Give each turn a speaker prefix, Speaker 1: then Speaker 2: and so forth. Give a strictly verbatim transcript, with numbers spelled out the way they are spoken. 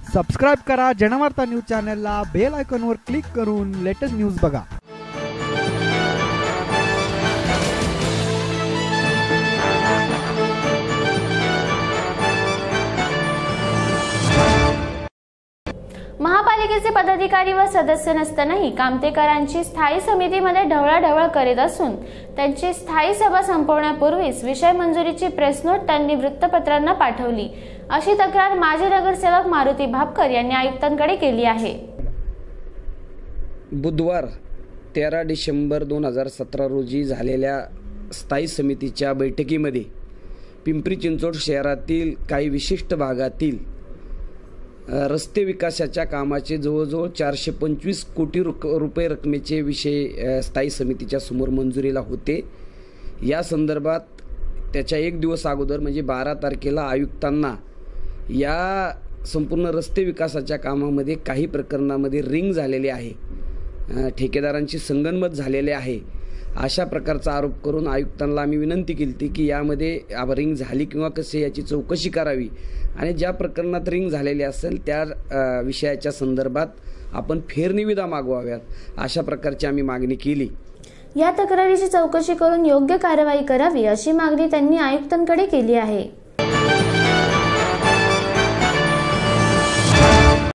Speaker 1: Subscribe करा Janvarta news चॅनलला, bell आयकॉनवर क्लिक करून लेटेस्ट न्यूज बघा।
Speaker 2: महापालिकेचे पदाधिकारी व सदस्य नसतानाही कामतेकरांची स्थायी समितीमध्ये ढवळाढवळ करीत असून त्यांची स्थायी सभा संपवण्यापूर्वीच विषय मंजुरीची प्रेस नोट त्यांनी वृत्तपत्रांना पाठवली, अशी तक्रार माजी नगरसेवक मारुती भापकर यांनी आयुक्तांकडे केली आहे।
Speaker 3: बुधवार तेरा डिसेंबर दोन हजार सतरा रोजी झालेल्या स्थायी समितीच्या बैठकीमध्ये पिंपरी चिंचवड शहरातील काही विशिष्ट भागातील रस्ते विकासाच्या कामाचे जवळजवळ चारशे पंचवीस कोटी रुपये रकमेचे विषय स्थायी समितीच्या समोर मंजुरीला होते। या संदर्भात त्याच्या एक दिवस अगोदर म्हणजे बारा तारखेला आयुक्तांना या संपूर्ण रस्ते विकासाच्या कामामध्ये काही प्रकरणामध्ये रिंग झालेली आहे, ठेकेदारांची संगनमत झालेले आहे, अशा प्रकारचा आरोप करून आयुक्तांना आम्ही विनंती केली की यामध्ये रिंग झाली किंवा कसे याची चौकशी करावी आणि ज्या प्रकरणात रिंग झालेली असेल त्या विषयाच्या संदर्भात आपण फेरनिविदा मागवाव्यात, अशा प्रकारची आम्ही मागणी केली।
Speaker 2: या तक्रारीची चौकशी करून योग्य कारवाई करावी अशी मागणी त्यांनी आयुक्तांकडे केली आहे।